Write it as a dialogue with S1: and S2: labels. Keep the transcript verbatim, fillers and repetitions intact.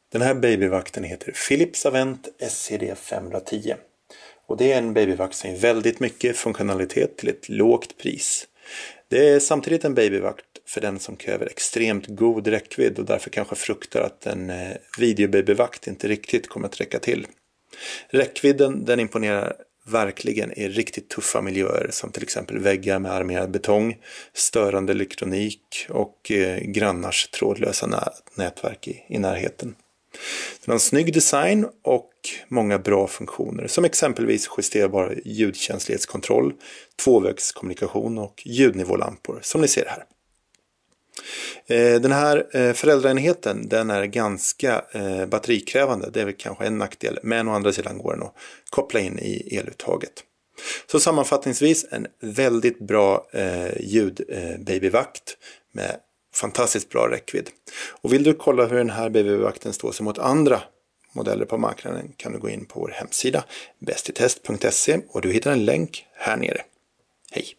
S1: Den här babyvakten heter Philips Avent S C D femhundratio. Och det är en babyvakt som ger väldigt mycket funktionalitet till ett lågt pris. Det är samtidigt en babyvakt för den som kräver extremt god räckvidd och därför kanske fruktar att en videobabyvakt inte riktigt kommer att räcka till. Räckvidden den imponerar verkligen i riktigt tuffa miljöer som till exempel väggar med armerad betong, störande elektronik och eh, grannars trådlösa nä- nätverk i, i närheten. Den har en snygg design och många bra funktioner som exempelvis justerbar ljudkänslighetskontroll, tvåvägskommunikation och ljudnivålampor som ni ser här. Den här föräldraenheten den är ganska batterikrävande, det är väl kanske en nackdel, men å andra sidan går den att koppla in i eluttaget. Så sammanfattningsvis en väldigt bra ljudbabyvakt med fantastiskt bra räckvidd. Och vill du kolla hur den här babyvakten står sig mot andra modeller på marknaden kan du gå in på vår hemsida bäst i test punkt se och du hittar en länk här nere. Hej!